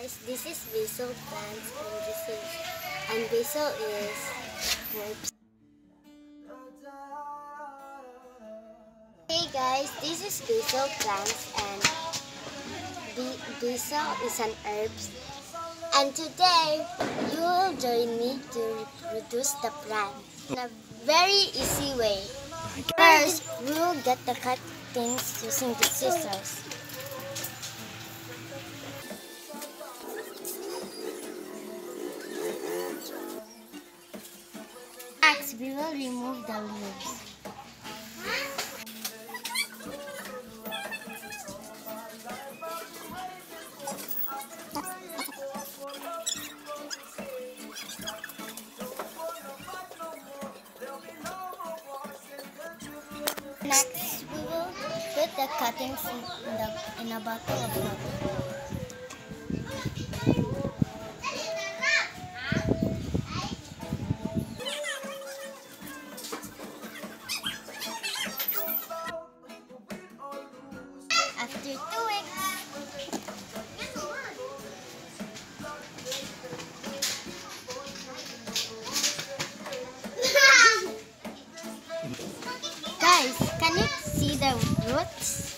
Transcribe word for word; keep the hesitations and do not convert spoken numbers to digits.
Guys, this is basil plants and this is and basil is herbs. Hey guys, this is basil plants and basil is an herbs. And today you will join me to reproduce the plant in a very easy way. First, we will get the cuttings using the scissors. Next, we will remove the leaves. Next, we will put the cuttings in, the, in a bottle of water. After two weeks, guys, can you see the roots?